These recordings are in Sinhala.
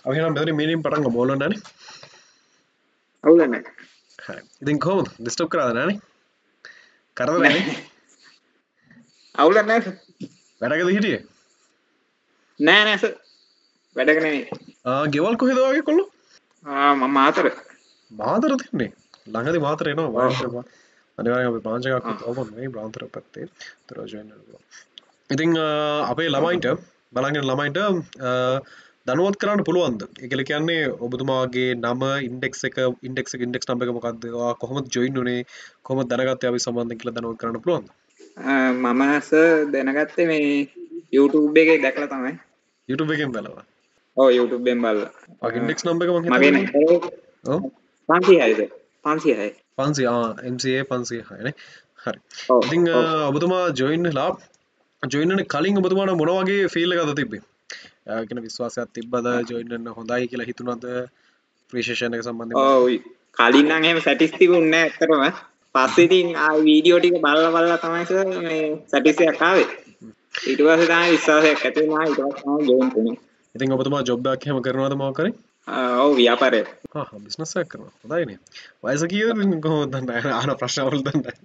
අපි නම් මෙතන මීනින් පටන් ගමු ඕලන්නේ නැනේ. අවුල නැහැ. හරි. ඉතින් කොහොමද? ඩිස්ටර්බ් කරාද නැනේ? කරදර නැනේ? අවුල නැහැ සර්. වැඩකද හිටියේ? නෑ සර්. වැඩක නෙමෙයි. ගෙවල් කොහෙද වගේ කොල්ලෝ? මම මාතර. මාතර තින්නේ. ළඟදී මාතර එනවා වායන්ට. අනිවාර්යෙන් අපි බ්‍රාන්ච් එකක් ඔපන් මේ බ්‍රාන්ච් එක පැත්තේ. ඒතර ජොයින් වෙනවා. ඉතින් අපේ ළමයින්ට බලංගෙන ළමයින්ට දනුවත් කරන්න පුළුවන්ද? ඒ කියන්නේ ඔබතුමාගේ නම ඉන්ඩෙක්ස් නම්බර් එක මොකක්ද? ඔයා කොහොමද ජොයින් වුනේ? කොහොමද දැනගත්තේ අපි සම්බන්ධයෙන් කියලා දනුවත් කරන්න පුළුවන්ද? මම සර් දැනගත්තේ මේ YouTube එකේ දැකලා තමයි. YouTube එකෙන් බලලා. ඔව් YouTube එකෙන් බලලා. ඔය ඉන්ඩෙක්ස් නම්බර් එක මම මගේ හිතන්නේ. ඔව් 506ද 506. 500 MCA 506 නේ. හරි. ඉතින් ඔබතුමා ජොයින් වෙලා ජොයින් වෙන කලින් ඔබතුමාට මොන වගේ ෆීල් එකක්ද තිබ්බේ? කියන විශ්වාසයක් තිබ්බද ජොයින් වෙන්න හොඳයි කියලා හිතුණාද? ප්‍රිසිෂන් එක සම්බන්ධයෙන්. ඔව් කලින් නම් එහෙම සැටිස් තිබුණේ නැහැ ඇත්තටම. පස්සේ ඉතින් ආ වීඩියෝ ටික බලලා තමයි සර් මේ සැටිස් එකක් ආවේ. ඊට පස්සේ තමයි විශ්වාසයක් ඇති වුණා. ඊට පස්සේ තමයි ජොයින් වුනේ. ඉතින් ඔබතුමා ජොබ් එකක් එහෙම කරනවද මොකක් කරේ? ඔව් ව්‍යාපාරය. බිස්නස් එකක් කරනවා. හොඳයිනේ. වයස කීයද කොහොමද දන්නේ? අහන ප්‍රශ්න වල දන්නේ.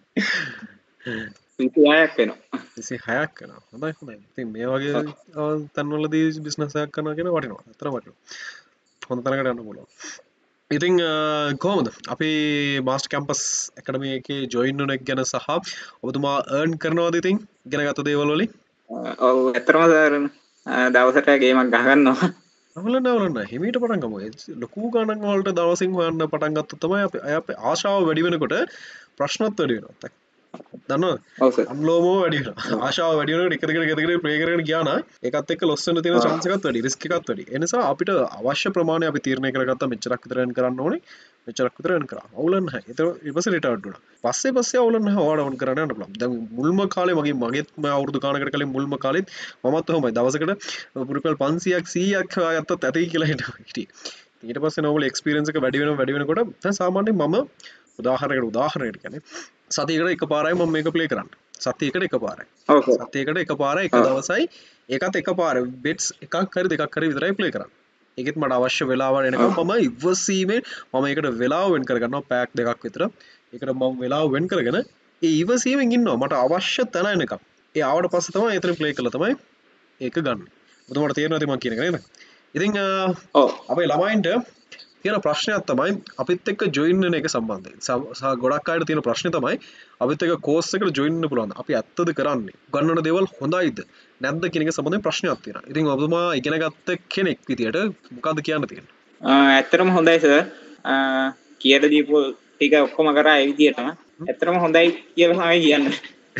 26ක් වෙනවා. 26ක් වෙනවා. හොඳයි. ඉතින් මේ වගේ තැන්වලදී බිස්නස් එකක් කරනවා කියන වටිනවා. අතර වටිනවා. හොඳ තැනකට යන්න පුළුවන්. ඉතින් කොහොමද අපි මාස්ටර් කැම්පස් ඇකඩමි එකේ ජොයින් වෙන එක ගැන සහ ඔබතුමා earn කරනවද ඉතින් ඉගෙන ගත්ත දේවල් වලින්? ඔව් ඇත්තටම සර් දවසට ගේමක් ගහගන්නවා. අවුලන්න හිමීට පටන් ගමු. ලොකු ගණන් වලට දවසින් හොයන්න පටන් ගත්තොත් තමයි අපේ ආශාව වැඩි වෙනකොට ප්‍රශ්නත් වැඩි වෙනවා. දන්නවද? ඔව් සර්. අන්ලෝමෝ වැඩි වෙනවා. ආශාව වැඩි වෙනකොට එක දිගට ප්ලේ කරගෙන ගියා නම් ඒකත් එක්ක ලොස් වෙන්න තියෙන chance එකත් වැඩි, risk එකත් වැඩි. ඒ නිසා අපිට අවශ්‍ය ප්‍රමාණය අපි තීරණය කරගත්තා මෙච්චරක් විතර earn කරන්න ඕනේ. මෙච්චරක් විතර earn කරා. අවුලක් නැහැ. ඒක ඊපස්සේ රිටයර්ඩ් වුණා. පස්සේ අවුලක් නැහැ. ඔයාලා වුණ කරන්න යන්න පුළුවන්. දැන් මුල්ම කාලේ මගේත් අවුරුදු ගානකට කලින් මුල්ම කාලෙත් මමත් ඔහොමයි. දවසකට රුපියල් 500ක් 100ක් හොයාගත්තත් ඇති කියලා හිටියේ. ඊට පස්සේ නෝමල් එක්ස්පීරියන්ස් එක වැඩි වෙනකොට දැන් සාමාන්‍යයෙන් මම උදාහරණයකට කියන්නේ සතියකට එකපාරයි මම මේක ප්ලේ කරන්නේ. සතියකට එකපාරයි. ඔව් සර්. සතියකට එකපාරයි එක දවසයි ඒකත් එකපාර බෙට්ස් එකක් හරි දෙකක් හරි විතරයි ප්ලේ කරන්නේ. ඒකෙත් මට අවශ්‍ය වෙලාව එනකම් මම ඉවසීමෙන් මම ඒකට වෙලාව වෙන් කරගන්නවා පැයක් දෙකක් විතර. ඒකට මම වෙලාව වෙන් කරගෙන ඒ ඉවසීමෙන් ඉන්නවා මට අවශ්‍ය තැන එනකම්. ඒ ආවට පස්සේ තමයි එතන ප්ලේ කරලා තමයි ඒක ගන්න. ඔතනට තේරෙනවද මම කියන එක නේද? ඉතින් අපේ ළමයින්ට තියෙන ප්‍රශ්නයක් තමයි අපිත් එක්ක ජොයින් වෙන එක සම්බන්ධයෙන්. ගොඩක් අයට තියෙන ප්‍රශ්නේ තමයි අපිත් එක්ක කෝස් එකට ජොයින් වෙන්න පුළුවන්ද? අපි ඇත්තද කරන්නේ? ගන්නන දේවල් හොඳයිද? නැද්ද කියන එක සම්බන්ධයෙන් ප්‍රශ්නයක් තියෙනවා. ඉතින් ඔබතුමා ඉගෙන ගත්ත කෙනෙක් විදියට මොකද්ද කියන්න තියෙන්නේ? ඇත්තටම හොඳයි සර්. කියලා දීපු ටික ඔක්කොම කරා ඒ විදියටම. ඇත්තටම හොඳයි කියලා තමයි කියන්නේ.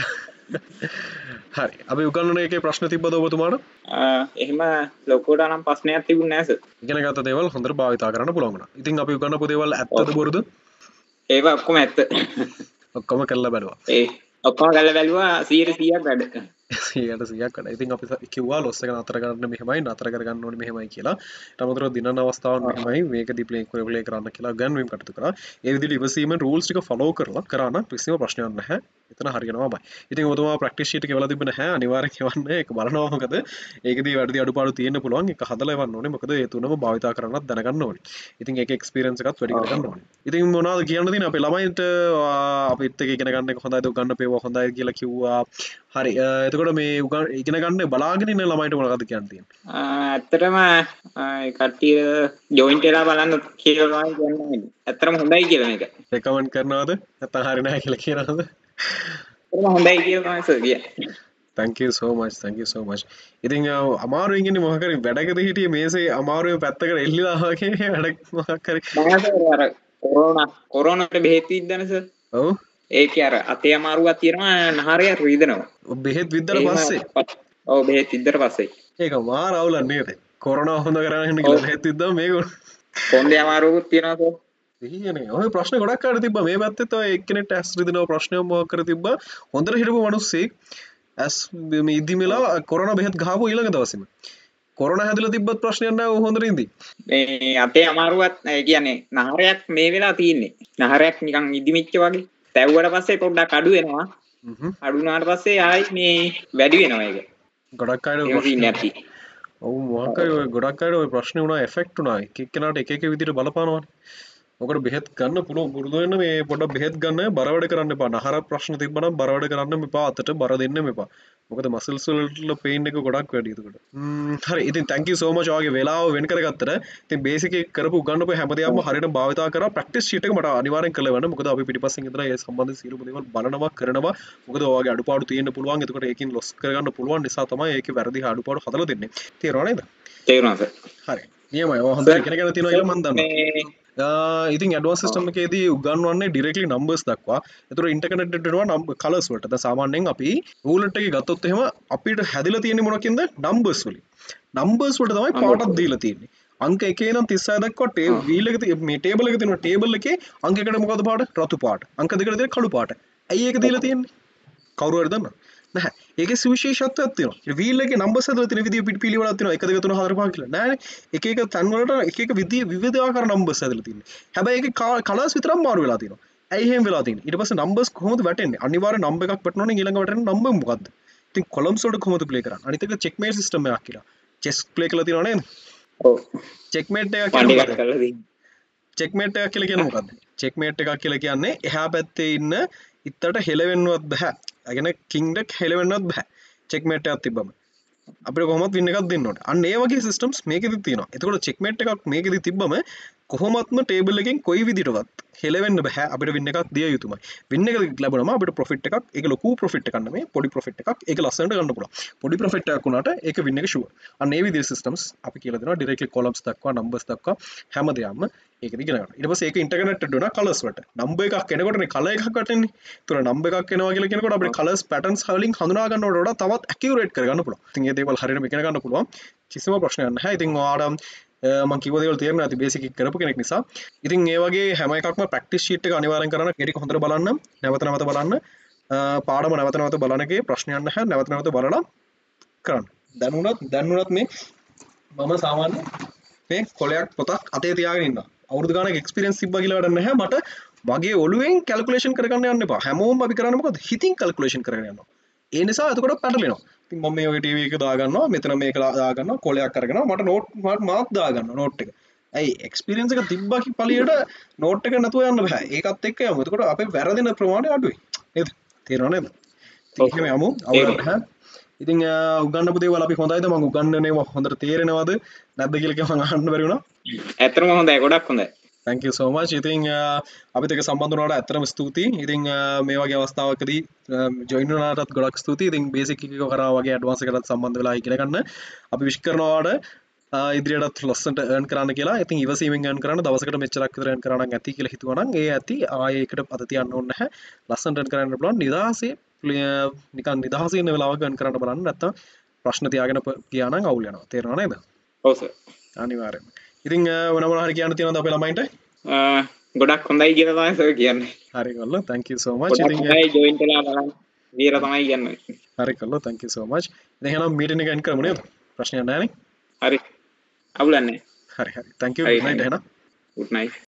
හරි. අපි උගන්වන එකේ ප්‍රශ්න තිබ්බද ඔබතුමාට? එහෙම ලොකුවට නම් ප්‍රශ්නයක් තිබුණේ නැහැ සර්. ඉගෙන ගත්ත දේවල් හොඳට භාවිතා කරන්න පුළුවන් වුණා. ඉතින් අපි උගන්වපු දේවල් ඇත්තද බොරුද? ඒවා ඔක්කොම ඇත්ත. ඔක්කොම කරලා බලුවා. ඔක්කොම කරලා බැලුවා 100%ක් වැඩ. 100%ක් වැඩ. ඉතින් අපි කිව්වා ලොස් එක නතර කරන්න මෙහෙමයි නතර කරගන්න ඕනේ මෙහෙමයි කියලා. ඊට අමතරව දිනන අවස්ථාවන් මෙහෙමයි මේකදී ප්ලේ කරන්න කියලා ගන්වීම කටයුතු කරා. ඒ විදිහට ඉවසීමෙන් රූල්ස් ටික ෆලෝ කරා නම් කිසිම ප්‍රශ්නයක් නැහැ. එතන හරියනවාමයි. ඉතින් ඔබතුමා ප්‍රැක්ටිස් ෂීට් එක එවලා තිබ්බ නැහැ. අනිවාර්යෙන් එවන්න. ඒක බලනවා මොකද ඒකදී වැඩි අඩුපාඩු තියෙන්න පුළුවන්. ඒක හදලා එවන්න ඕනේ. මොකද ඒ තුනම භාවිතා කරන්නත් දැනගන්න ඕනේ. ඉතින් ඒක එක්ස්පීරියන්ස් එකත් වැඩි කරගන්න ඕනේ. ඉතින් මොනවද කියන්න තියෙන්නේ අපේ ළමයින්ට අපිත් එක්ක ඉගෙන ගන්න එක හොඳයිද ගන්න පේවා හොඳයි කියලා කිව්වා. හරි. එතකොට මේ ඉගෙන ගන්න බලාගෙන ඉන්න ළමයින්ට මොනවද කියන්න තියෙන්නේ? ඇත්තටම කට්ටිය ජොයින්ට් වෙලා බලන්න කියලා කියන්නේ. ඇත්තටම හොඳයි කියලා මේක. රෙකමන්ඩ් කරනවද? නැත්නම් හරි නැහැ කියලා කියනවද? ඇත්තටම හොඳයි කියලා තමයි සර් කියන්නේ. Thank you so much. ඉතින් අමාරුවෙන් ඉන්නේ මොකක් හරි වැඩකද හිටියේ මේසේ අමාරුවේ පැත්තකට එල්ලිලා වගේ වැඩ මොකක් හරි. අර කොරෝනාට බෙහෙත් විද්දන සර්. ඔව්. ඒකේ අර අතේ අමාරුවක් තියෙනවා නහරය රිදෙනවා. බෙහෙත් විද්දට පස්සේ. ඔව් බෙහෙත් විද්දට පස්සේ. ඒක මාර අවුලක් නේද? කොරෝනා හොඳ කරගෙන කියලා බෙහෙත් විද්දාම මේක කොන්දේ අමාරුවකුත් තියෙනවා සර්. ඉතින් ඔය ප්‍රශ්න ගොඩක් අයට තිබ්බා මේ පැත්තේ තව එක්කෙනෙක්ට ඇස් රිදෙනවා ප්‍රශ්නයක් මොකක් කර තිබ්බා. හොඳට හිටපු මිනිස්සෙක් ඇස් මේ ඉදිමෙලා කොරෝනා බෙහෙත් ගහපු ඊළඟ දවසේම. කොරෝනා හැදලා තිබ්බත් ප්‍රශ්නයක් නැහැ ඌ හොඳට ඉඳි. මේ අතේ අමාරුවක් ඒ කියන්නේ නහරයක් මේ වෙලා තියෙන්නේ. නහරයක් නිකන් ඉදිමිච්ච වගේ. තැව්වට පස්සේ පොඩ්ඩක් අඩු වෙනවා. අඩු වුණාට පස්සේ ආයි මේ වැඩි වෙනවා ඒක. ගොඩක් අය ඔව් මොකක් හරි ඔය ගොඩක් අයට ඔය ප්‍රශ්නේ වුණා එෆෙක්ට් වුණා. එක එක්කෙනාට එක එක විදිහට බලපානවානේ. ඔකට බෙහෙත් ගන්න පුළුවන් පුරුදු වෙන්න මේ පොඩ්ඩක් බෙහෙත් ගන්න බර වැඩ කරන්න එපා. නහර ප්‍රශ්න තිබ්බනම් බර වැඩ කරන්න එපා. අතට බර දෙන්න එපා. මොකද මසල්ස් වල පේන් එක ගොඩක් වැඩි එතකොට. හරි. ඉතින් thank you so much ඔයාගේ වෙලාව වෙන් කරගත්තට. ඉතින් බේසික් එක කරපු උගන්නපු හැමදේම හරියට භාවිතා කරා. ප්‍රැක්ටිස් ෂීට් එක මට අනිවාර්යෙන් කරලා වෙන්න. මොකද අපි පිටිපස්සෙන් ඉඳලා ඒ සම්බන්ධ සියලුම දේවල් බලනවා කරනවා. මොකද ඔයාගේ අඩුපාඩු තියෙන්න පුළුවන්. එතකොට ඒකෙන් ලොස් කරගන්න පුළුවන් නිසා තමයි ඒකේ වැරදි අඩුපාඩු හදලා දෙන්නේ. තේරුණා නේද? තේරුණා සර්. හරි. නියමයි. ඔය හොඳට ඉගෙන ගන්න තියෙනවා කියලා මම දන්නවා. ඉතින් ඇඩ්වාන්ස් සිස්ටම් එකේදී උගන්වන්නේ ඩිරෙක්ට්ලි නම්බර්ස් දක්වා. ඒතකොට ඉන්ටර්කනෙක්ටඩ් වෙනවා කලර්ස් වලට. දැන් සාමාන්‍යයෙන් අපි රූලට් එකේ ගත්තොත් එහෙම අපිට හැදිලා තියෙන්නේ මොනකින්ද? නම්බර්ස් වලින්. නම්බර්ස් වලට තමයි පාටක් දීලා තියෙන්නේ. අංක 1 ඉඳන් 36 දක්වා වීල් එක මේ ටේබල් එක තියෙනවා. ටේබල් එකේ අංක 1ට මොකද පාට? රතු පාට. අංක 2ට තියෙන කළු පාට. ඇයි ඒක දීලා තියෙන්නේ? කවුරු හරි දන්නවද? නැහැ. ඒකේ සුවිශේෂත්වයක් තියෙනවා. වීල් එකේ නම්බර්ස් හදලා තියෙන විදිය පිළිවෙලක් තියෙනවා. 1 2 3 4 5 කියලා. නෑනේ. එක එක තැන් වලට එක එක විවිධාකාර නම්බර්ස් හදලා තියෙන්නේ. හැබැයි ඒකේ කලර්ස් විතරක් මාරු වෙලා තියෙනවා. ඇයි එහෙම වෙලා තියෙන්නේ? ඊට පස්සේ නම්බර්ස් කොහොමද වැටෙන්නේ? අනිවාර්ය නම්බර් එකක් වැටෙනවනේ ඊළඟ වැටෙන නම්බර් මොකද්ද? ඉතින් කොලම්ස් වලට කොහොමද ප්ලේ කරන්නේ? අනිත් එක චෙක්මේට් සිස්ටම් එකක් කියලා. චෙස් ප්ලේ කරලා තියෙනව නේද? ඔව්. චෙක්මේට් එකක් කියන්නේ කරලා තියෙන්නේ. චෙක්මේට් එකක් කියලා කියන්නේ මොකද්ද? චෙක්මේට් එකක් කියලා කියන්නේ එහා පැත්තේ ඉන්න ඉත්තට හෙලවෙන්නවත් බෑ. ඒ කියන්නේ කිංග්ඩක් හෙලවෙන්නවත් බෑ. චෙක්මේට් එකක් තිබ්බම අපිට කොහොමවත් වින් එකක් දෙන්න ඕනේ. අන්න ඒ වගේ සිස්ටම්ස් මේකෙදි තියෙනවා. එතකොට චෙක්මේට් එකක් මේකෙදි තිබ්බම කොහොමත්ම ටේබල් එකෙන් කොයි විදිහටවත් හෙලවෙන්න බෑ. අපිට වින් එකක් දිය යුතුමයි. වින් එක ලැබුණාම අපිට ප්‍රොෆිට් එකක්, ඒක ලොකු ප්‍රොෆිට් එකක් නෙමෙයි, පොඩි ප්‍රොෆිට් එකක්. ඒක ලස්සනට ගන්න පුළුවන්. පොඩි ප්‍රොෆිට් එකක් වුණාට ඒක වින් එක ෂුවර්. අන්න ඒ විදිහේ සිස්ටම්ස් අපි කියලා දෙනවා ඩිරෙක්ට්ලි කොලම්ස් දක්වා, නම්බර්ස් දක්වා හැමදේම ඒකද ඉගෙන ගන්න. ඊට පස්සේ ඒක ඉන්ටර්කනෙක්ටඩ් වෙනවා කලර්ස් වලට. නම්බර් එකක් එනකොටනේ කලර් එකක් වැටෙන්නේ. ඒතර නම්බර් එකක් එනවා කියලා කියනකොට අපිට කලර්ස් පැටර්න්ස් වලින් හඳුනා ගන්නවට වඩා තවත් ඇකියුරේට් කරගන්න පුළුවන්. ඉතින් මේ දේවල් හරියටම ඉගෙන ගන්න පුළුවන්. කිසිම ප්‍රශ්නයක් නැහැ. ඉතින් ඔයාලට මම කිව්ව දේවල් තේරෙන්නේ නැති බේසික් එක කරපු කෙනෙක් නිසා. ඉතින් මේ වගේ හැම එකක්ම ප්‍රැක්ටිස් ෂීට් එක අනිවාර්යෙන් කරන්න. ඒ ටික හොඳට බලන්න. නැවත නැවත බලන්න. පාඩම නැවත නැවත බලන එකේ ප්‍රශ්නයක් නැහැ. නැවත නැවත බලලා කරන්න. දැනුණත් මේ මම සාමාන්‍ය මේ කොලයක් පොතක් අතේ තියාගෙන ඉන්නවා. අවුරුදු ගානක එක්ස්පීරියන්ස් තිබ්බා කියලා වැඩක් නැහැ. මට මගේ ඔළුවෙන් කැල්කියුලේෂන් කරගන්න යන්න එපා. හැමෝම අපි කරන්නේ මොකද? හිතින් කැල්කියුලේෂන් කරගෙන යනවා. ඒ නිසා එතකොට පැටලෙනවා. ඉතින් මම මේ වගේ ටීවී එක දාගන්නවා. මෙතන මේක දාගන්නවා. කොලයක් අරගෙන මට නෝට් මාත් දාගන්නවා නෝට් එක. ඇයි එක්ස්පීරියන්ස් එක තිබ්බා කි පළියට නෝට් එක නැතුව යන්න බෑ. ඒකත් එක්ක යමු. එතකොට අපේ වැරදින ප්‍රමාණය අඩුයි. නේද? තේරෙනව නේද? එහෙම යමු. අවුලක් නැහැ. ඉතින් උගන්නපු දේවල් අපි හොඳයිද? මම උගන්නනේව හොඳට තේරෙනවද නැද්ද කියලා මම අහන්න බැරි වුණා. ඇත්තටම හොඳයි, ගොඩක් හොඳයි. thank you so much. ඉතින් අපිත් එක්ක සම්බන්ධ වුණාට ඇත්තටම ස්තුතියි. ඉතින් මේ වගේ අවස්ථාවකදී join වුණාටත් ගොඩක් ස්තුතියි. ඉතින් බේසික් එක කරා වගේ ඇඩ්වාන්ස් එකකට සම්බන්ධ වෙලා ඉගෙන ගන්න අපි විශ් කරනවාට ඉදිරියටත් ලස්සනට earn කරන්න කියලා. ඉතින් ඉවසීමෙන් earn කරන්න දවසකට මෙච්චරක් විතර earn කරා නම් ඇති කියලා හිතුවා නම් ඒ ඇති ආයේ ඒකට අත තියන්න ඕනේ නැහැ. ලස්සනට earn කරන්න පුළුවන්. නිදාසේ නිකන් නිදහසේ ඉන්න වෙලාවක earn කරන්න බලන්න. නැත්තම් ප්‍රශ්න තියාගෙන ගියා නම් අවුල් යනවා. තේරෙනව නේද? ඔව් සර්. අනිවාර්යයෙන්ම. ඉතින් වෙන මොනවා හරි කියන්න තියෙනවද අපේ ළමයින්ට? ගොඩක් හොඳයි කියලා තමයි සර් කියන්නේ. හරි කල්ලා. thank you so much. ඉතින් ජොයින් වෙලා බලන්න. විතර තමයි කියන්නේ. හරි කල්ලා. thank you so much. ඉතින් එහෙනම් මීටින් එක end කරමු නේද? ප්‍රශ්නයක් නැහැ නේ? හරි. අවුලක් නැහැ. හරි. thank you. good night එහෙනම්. good night.